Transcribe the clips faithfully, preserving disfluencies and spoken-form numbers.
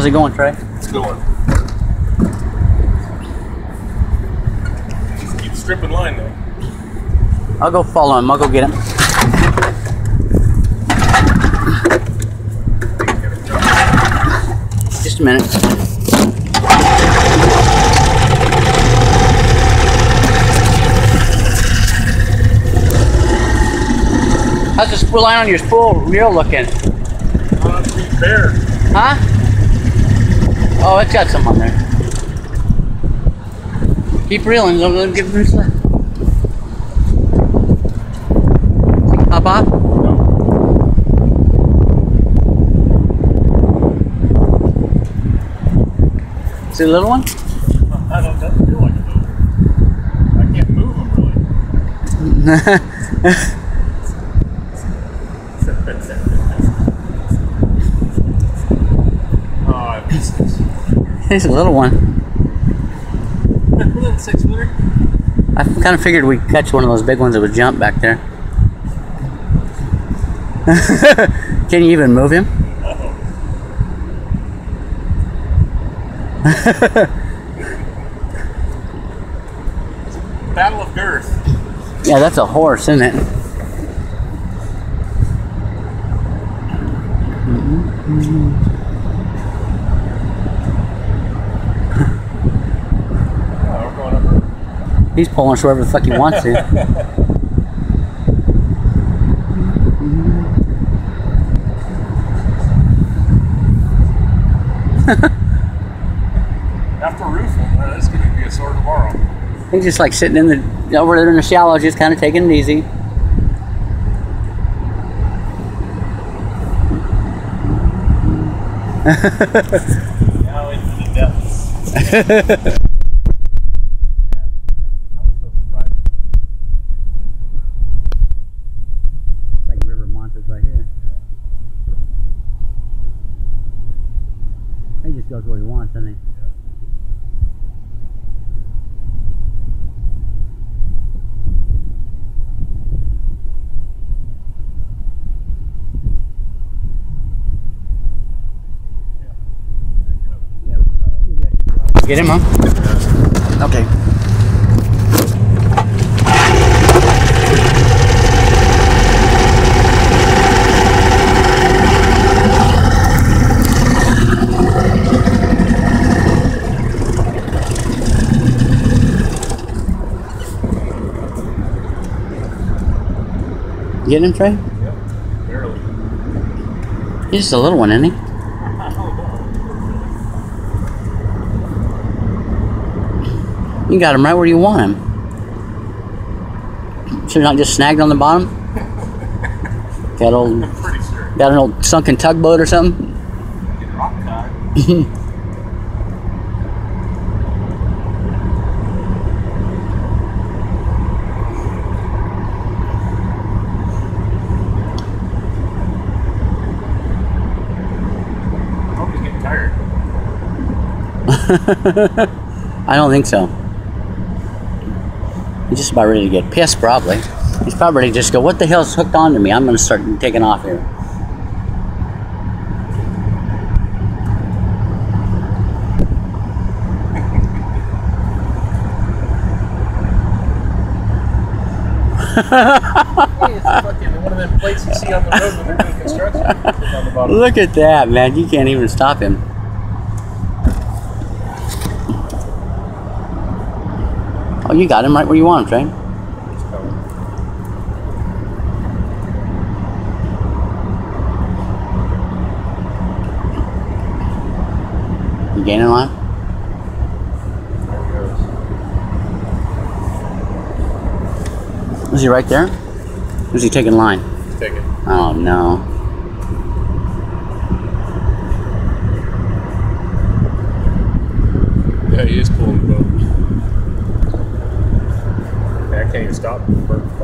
How's it going, Trey? It's going. Just keep stripping line though. I'll go follow him. I'll go get him. Just a minute. How's the spool line on your spool reel looking? Uh, it's pretty fair. Huh? Oh, it's got some on there. Keep reeling. Don't let him give him slack. Pop off? No. Is it a little one? I don't doesn't feel like it though. I can't move them really. Oh, I have six. It's a little one. Little six footer. I kind of figured we'd catch one of those big ones that would jump back there. Can you even move him? Battle of girth. Yeah, that's a horse, isn't it? Oh, we're going up. He's pulling us wherever the fuck he wants to. After roof, well, that's going to be a sore tomorrow. He's just like sitting in the over there in the shallow, just kind of taking it easy. Now into the depths. Like river monsters right here. He just goes where he wants, doesn't he? Get him, huh? Okay. Get him, Trey? Yep, barely. He's just a little one, isn't he? You got him right where you want him. Should not just snagged on the bottom? Got old, I'm pretty sure. got an old sunken tugboat or something? Get rock tied. I hope he's getting tired. I don't think so. He's just about ready to get pissed, probably. He's probably ready to just go, what the hell's hooked onto me? I'm going to start taking off here. It's fucking one of them plates you see on the road when they're doing construction. On the bottom. Look at that, man. You can't even stop him. Oh, you got him right where you want him, Trey. You gaining line? There he goes. Was he right there? Or was he taking line? He's taking. Oh, no. Yeah, he is pulling the boat. I can't even stop him.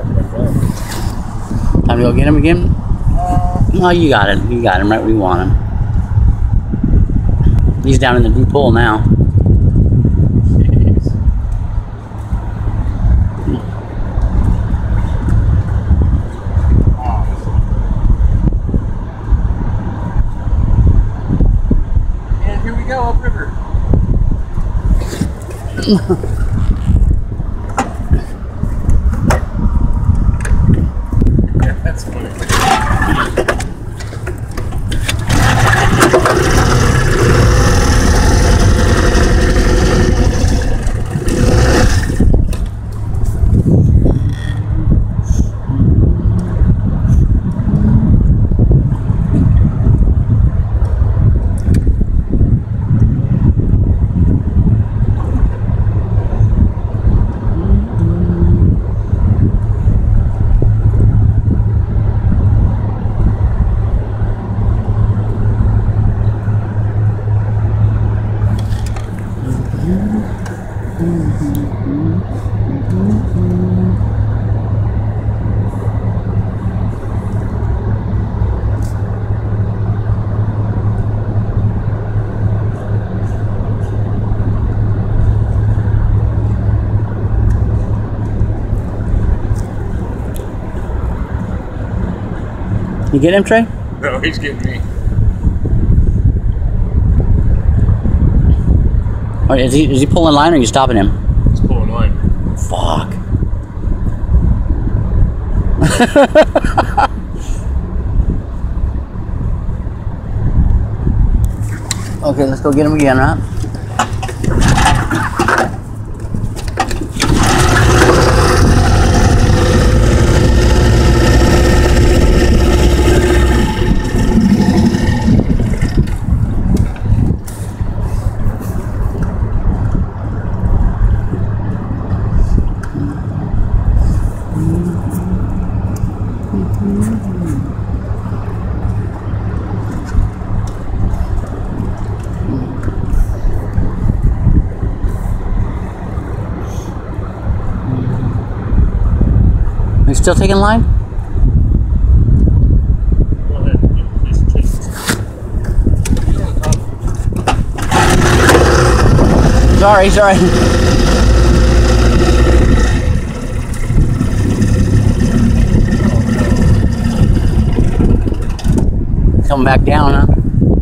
Time to go get him again? Uh, No, you got it. You got him right where you want him. He's down in the deep pool now. jeez. Oh, and here we go upriver. Yeah, that's funny. You get him, Trey? No, he's getting me. Or is he is he pulling line or are you stopping him? He's pulling line. Fuck. Okay, let's go get him again, right? You still taking line? Go ahead. Just, just. Get on top. Sorry, sorry. Coming back down, huh?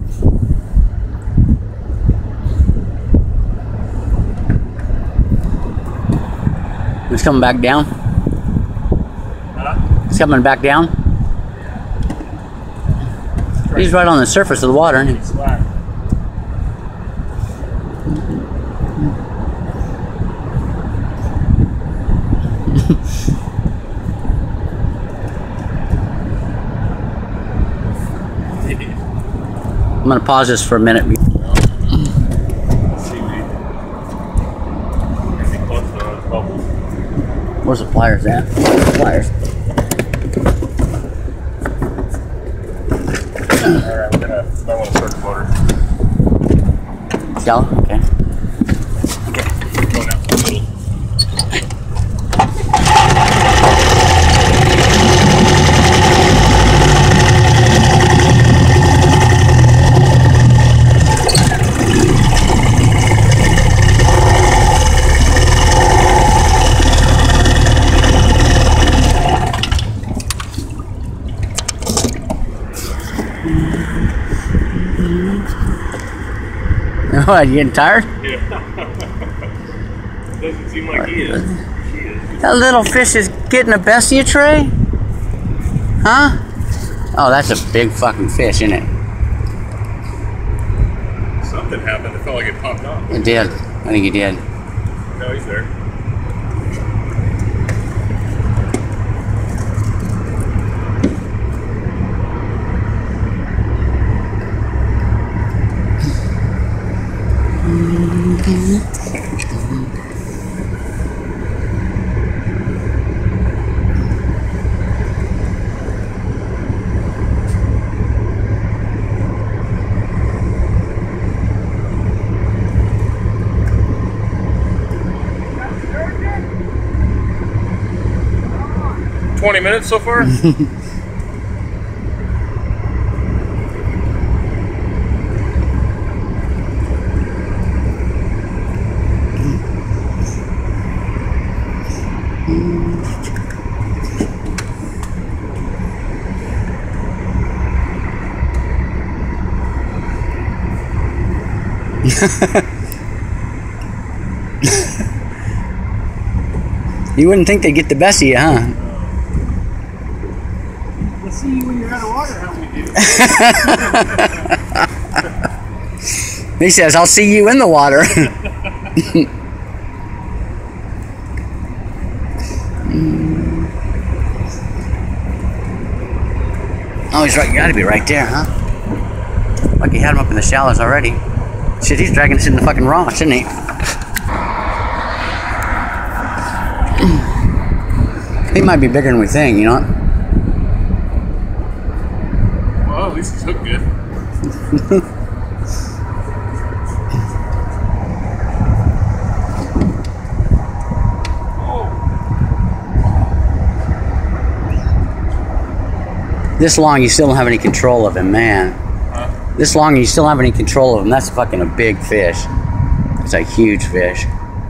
It's coming back down. It's coming back down. He's right on the surface of the water, isn't he? Slack. I'm gonna pause this for a minute. Where's the pliers at? Where's the pliers? Alright, I'm gonna, I want to start the motor. Shallow? Okay. Okay. Go now. What, you getting tired? Yeah. Doesn't seem like he is. She is. That little fish is getting the best of you, Trey? Huh? Oh, that's a big fucking fish, isn't it? Something happened. It felt like it popped off. It did. I think it did. No, he's there. Twenty minutes so far. You wouldn't think they'd get the best of you, huh? We'll see you when you're out of water, how we do. He says, I'll see you in the water. Oh, he's right. You gotta be right there, huh? Like he had him up in the shallows already. Shit, he's dragging us in the fucking rocks, isn't he? He might be bigger than we think, you know? Well, at least he's hooked good. This long, you still don't have any control of him, man. Huh? This long, you still don't have any control of him. That's fucking a big fish. It's a huge fish.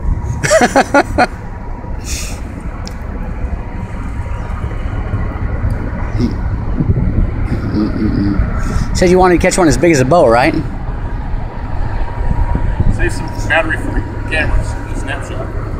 Said you wanted to catch one as big as a boat, right? Save some battery for the cameras, the snapshot.